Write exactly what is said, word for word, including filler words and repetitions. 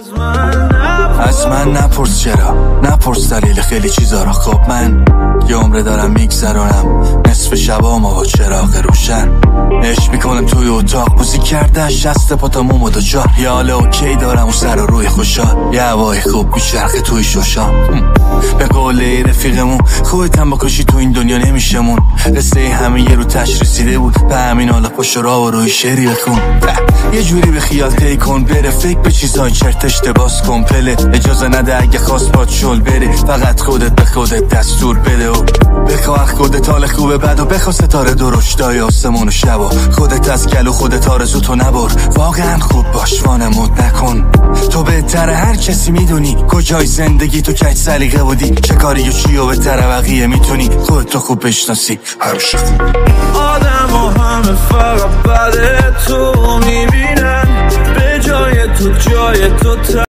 از من نپرس چرا، نپرس دلیل خیلی چیزا را. خب من یه عمره دارم میگذرونم نصف شبام با چراغ روشن. عشق میکنم توی اتاق بوزی کرده شست پاتامون و دو چار. یه حال اوکی دارم و سر و روی خوشحال، یه هوای خوب میچرخه توی شوشان. به قول رفیقمون خودتم بکشی تو این دنیا نمیشمون. قصه همه یه رو تش رسیده بود، به همین حالا پشت را و روی شعری بخون. یه جوری به خیال تی کن بره، فکر به چیزای چرت اشتباس کن پله. اجازه نده اگه خواست باد شل بره، فقط خودت به خودت دستور بده و بخواه خودت حال خوبه بد و بخواه ستاره درشتای آسمون و شبا. خودت از گلو خودت آرزو تو نبر، واقعا خوب باش وانمود نکن. تو بهتر هر کسی میدونی کجای زندگی تو کج سلیقه بودی، چه کاری و چی و بهتر بقیه میتونی خودت تو خوب بشناسی. همیشه خوب آدم و همه فقط بعد تو میبینن، به جای تو جای تو